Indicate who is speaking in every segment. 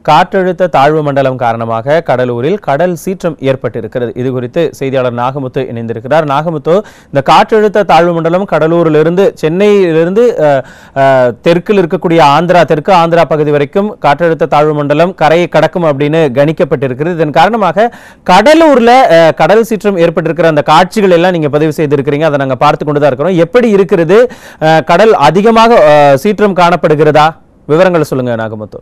Speaker 1: காற்றழுத்த தாழ்வு மண்டலம் காரணமாக கடலூரில் கடல் சீற்றம் ஏற்பட்டிருக்கிறது. இது குறித்து செய்தியாளர் நாகமுத்து இணைந்திருக்கிறார். நாகமுத்து, இந்த காற்றழுத்த தாழ்வு மண்டலம் கடலூரிலிருந்து சென்னையிலிருந்து தெற்கில் இருக்கக்கூடிய தெற்கு ஆந்திரா பகுதி வரைக்கும் காற்றழுத்த தாழ்வு மண்டலம் கரையை கடக்கும் அப்படின்னு கணிக்கப்பட்டிருக்கிறது. இதன் காரணமாக கடலூர்ல கடல் சீற்றம் ஏற்பட்டிருக்கிற அந்த காட்சிகள் எல்லாம் நீங்க பதிவு செய்திருக்கிறீங்க. அதை நாங்க பார்த்து கொண்டுதான் இருக்கிறோம். எப்படி இருக்கிறது? கடல் அதிகமாக சீற்றம் காணப்படுகிறதா? விவரங்களை சொல்லுங்க நாகமுத்து.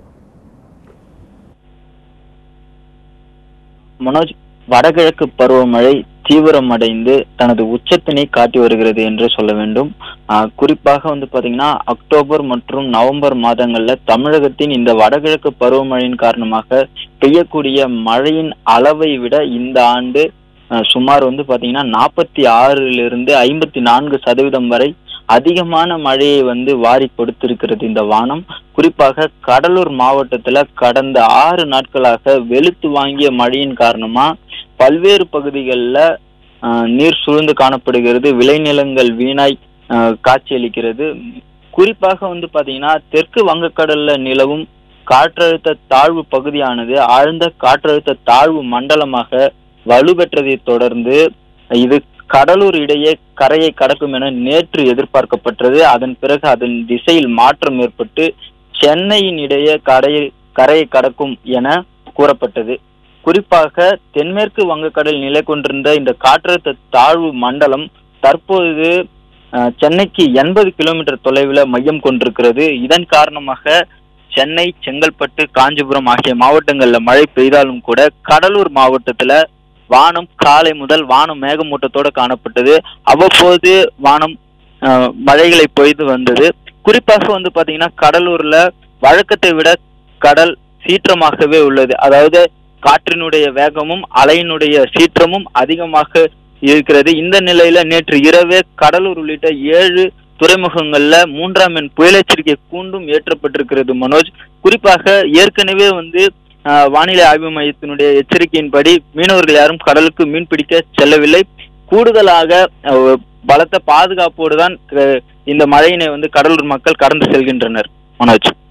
Speaker 2: மனோஜ், வடகிழக்கு பருவமழை தீவிரமடைந்து தனது உச்சத்தினை காட்டி வருகிறது என்று சொல்ல வேண்டும். குறிப்பாக பாத்தீங்கன்னா அக்டோபர் மற்றும் நவம்பர் மாதங்கள்ல தமிழகத்தின் இந்த வடகிழக்கு பருவமழையின் காரணமாக பெய்யக்கூடிய மழையின் அளவை விட இந்த ஆண்டு சுமார் பாத்தீங்கன்னா 46% 54% வரை அதிகமான மழையை வாரி கொடுத்திருக்கிறது இந்த வானம். குறிப்பாக கடலூர் மாவட்டத்துல கடந்த 6 நாட்களாக வெளுத்து வாங்கிய மழையின் காரணமா பல்வேறு பகுதிகளில் நீர் சூழ்ந்து காணப்படுகிறது. விளைநிலங்கள் வீணாய் காட்சியளிக்கிறது. குறிப்பாக பாத்தீங்கன்னா தெற்கு வங்கக்கடல்ல நிலவும் காற்றழுத்த தாழ்வு பகுதியானது ஆழ்ந்த காற்றழுத்த தாழ்வு மண்டலமாக வலுப்பெற்றதை தொடர்ந்து இது கடலூர் இடையே கரையை கடக்கும் என நேற்று எதிர்பார்க்கப்பட்டது. அதன் பிறகு அதன் திசையில் மாற்றம் ஏற்பட்டு சென்னையின் இடையே கரையை கடக்கும் என கூறப்பட்டது. குறிப்பாக தென்மேற்கு வங்கக்கடல் நிலை கொண்டிருந்த இந்த காற்றழுத்த தாழ்வு மண்டலம் தற்போது சென்னைக்கு 80 கிலோமீட்டர் தொலைவில் மையம் கொண்டிருக்கிறது. இதன் காரணமாக சென்னை, செங்கல்பட்டு, காஞ்சிபுரம் ஆகிய மாவட்டங்கள்ல மழை பெய்தாலும் கூட கடலூர் மாவட்டத்துல வானம் காலை முதல் வானம் மேகமூட்டத்தோடு காணப்பட்டது. அவ்வப்போது வானம் மழைகளை பொய்து வந்தது. குறிப்பாக பாத்தீங்கன்னா கடலூர்ல வழக்கத்தை விட கடல் சீற்றமாகவே உள்ளது. அதாவது காற்றினுடைய வேகமும் அலையினுடைய சீற்றமும் அதிகமாக இருக்கிறது. இந்த நிலையில நேற்று இரவே கடலூர் உள்ளிட்ட 7 துறைமுகங்கள்ல 3ஆம் எண் புயல் எச்சரிக்கை கூண்டும் ஏற்றப்பட்டிருக்கிறது. மனோஜ், குறிப்பாக ஏற்கனவே வானிலை ஆய்வு மையத்தினுடைய எச்சரிக்கையின்படி மீனவர்கள் யாரும் கடலுக்கு மீன் பிடிக்க செல்லவில்லை. கூடுதலாக பலத்த பாதுகாப்போடு தான் இந்த மழையினை கடலூர் மக்கள் கடந்து செல்கின்றனர். மனோஜ்.